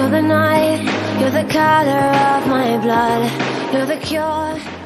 You're the night, you're the color of my blood. You're the cure.